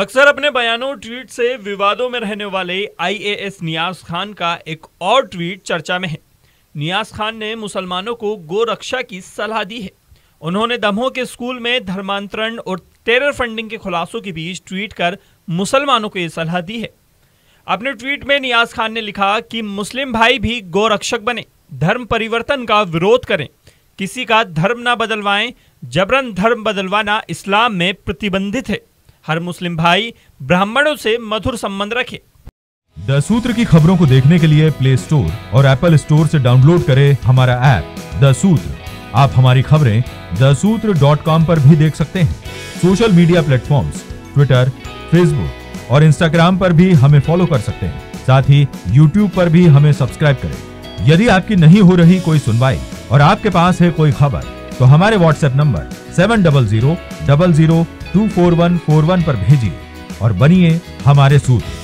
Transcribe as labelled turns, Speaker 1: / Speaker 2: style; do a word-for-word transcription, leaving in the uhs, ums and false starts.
Speaker 1: अक्सर अपने बयानों और ट्वीट से विवादों में रहने वाले आई ए एस नियाज खान का एक और ट्वीट चर्चा में है। नियाज खान ने मुसलमानों को गोरक्षा की सलाह दी है। उन्होंने दमोह के स्कूल में धर्मांतरण और टेरर फंडिंग के खुलासों के बीच ट्वीट कर मुसलमानों को ये सलाह दी है। अपने ट्वीट में नियाज खान ने लिखा कि मुस्लिम भाई भी गोरक्षक बने, धर्म परिवर्तन का विरोध करें, किसी का धर्म ना बदलवाएं, जबरन धर्म बदलवाना इस्लाम में प्रतिबंधित है। हर मुस्लिम भाई ब्राह्मणों से मधुर संबंध रखे।
Speaker 2: द सूत्र की खबरों को देखने के लिए प्ले स्टोर और एप्पल स्टोर से डाउनलोड करें हमारा ऐप द सूत्र। आप हमारी खबरें द सूत्र डॉट कॉम पर भी देख सकते हैं। Social media platforms Twitter, Facebook और इंस्टाग्राम पर भी हमें फॉलो कर सकते हैं। साथ ही यूट्यूब पर भी हमें सब्सक्राइब करें। यदि आपकी नहीं हो रही कोई सुनवाई और आपके पास है कोई खबर, तो हमारे WhatsApp number seven double zero double zero two four one four one पर भेजिए और बनिए हमारे सूत्र।